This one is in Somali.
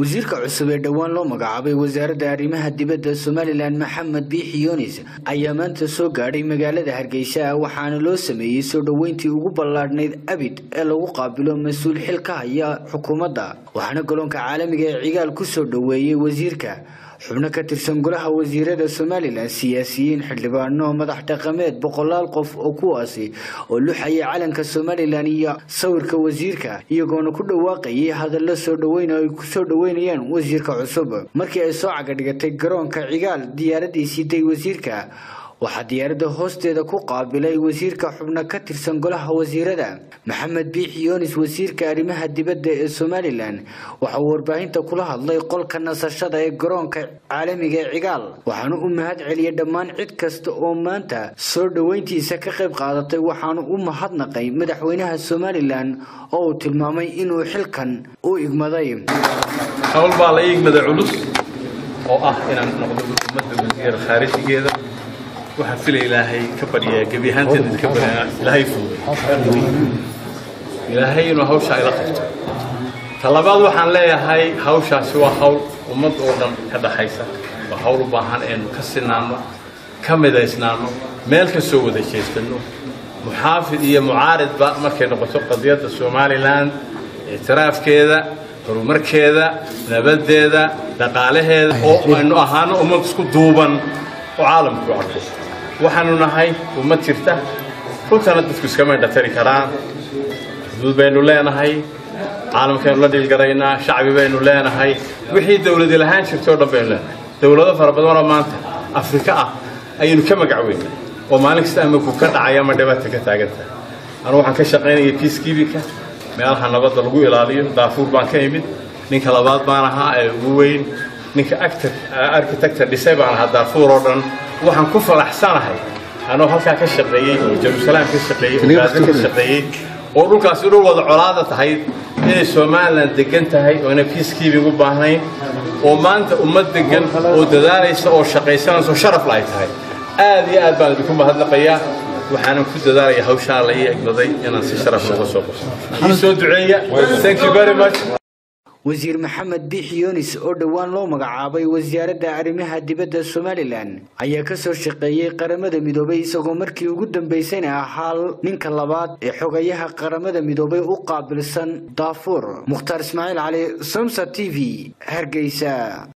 wasiirka cusub ee dhawaan loo magacaabay wasaaradda arrimaha dibadda Somaliland Maxamed Biixi Yunis ayaa maanta soo gaadhay magaalada Hargeysa waxaana loo sameeyay soo dhaweyntii ugu ballaadhnayd abid ee lagu qaabilo mas'uul xilka haya xukuumadda waxaana goloonka caalamiga ee cigaal ku soo dhaweeyay wasiirka xubno ka tirsan golaha wasiirada Somaliland siyaasiyiin xildhibaano madax dhaqameed boqolaal qof oo kuwaasi oo luxaya calanka Somaliland iyo sawirka wasiirka iyagoona ku dhawaaqay hadallo soo dhaweyn ay ku soo dhaweynayaan wasiirka cusub markii ay soo cagadhigatay garoonka cigaal diyaaradiisii day wasiirka waxa diyaaradda hoosteeda ku qaabilay wasiirka xubno ka tirsan golaha wasiirada Maxamed Biixi Yunis wasiirka arrimaha dibadda ee Somaliland waxa uu warbaahinta kula hadlay qolka nasashada ee garoonka caalamiga ee cigaal waxaana uu mahad celiyay dhammaan cid kasta oo maanta soo dhaweyntiisa ka qayb qaadatay waxaana uu mahadnaqay madaxweynaha Somaliland oo uu tilmaamay inuu xilkan u igmaday hawl baa la igmaday culus oo ah inaan noqdo ummadda wasiir khaarijigeeda waxaan filay ilaahay ka bariyaa gabi ahaanteeda ka bariyaa ilaahay fuuday ilaahay inuu hawsha ila qabto talabaad waxaan leeyahay hawshaasi waa hawl ummad oo dhan ka dhaxaysa waa hawl u baahan in ka sinaano ka midaysnaano meel ka soo wada jeestano muxaafid iyo mucaaridba markay noqoto qadiyadda Somaliland اعترافkeeda horumarkeeda nabadeeda dhaqaalaheeda oo aynu ahaano ummad isku duuban oo caalamku arko waxaanu nahay ummad jirta runtan dadku iska ma dhatari karaan dad baynu leenahay caalamkeenu la dhilgaraynaa shacbi baynu leenahay wixii dawladda lahaan jirtay oo dhan baynu leenahay dawlado fara badan oo maanta Afrika ah aynu ka magacweynaa oo maalin kasta ama ku ka dhacaya ama dhibaato ka taaganta anu waxaan ka shaqeynayay peacekeeping meelaha nabadda lagu ilaaliyo Darfur baan ka imid ninka labaad baan ahaa ee ugu weyn ninka architecture dhisay baan ahaa Darfur oo dhan waxaan ku faraxsanahay anoo halka ka shaqeeyay oo Jerusalem ka shaqeeyay oo Gaza ka shaqeeyay oo dhulkaas uu wada colaada tahay inay Somaliland degan tahay oo inay peacekeeping u baahnayn oo maanta ummad degan oo dadaalaysa oo shaqaysanaysa oo sharaf leh tahay aad iyo aad baan ku mahadnaqayaa waxaan ku dadaalaya hawsha la eegmaday inaan si sharaf leh soo qabsano soo duceeya thank you very much wasiir Maxamed Biixi Yunis oo dhawaan loo magacaabay wasaaradda arrimaha dibadda Somaliland ayaa ka soo shaqeeyay qaramada midoobay isagoo markii ugu dambeysay ahaa ninka labaad ee xogayaha qaramada midoobay u qaabilsan Darfur Mukhtar Ismaaciil Cali Somsa TV Hargeysa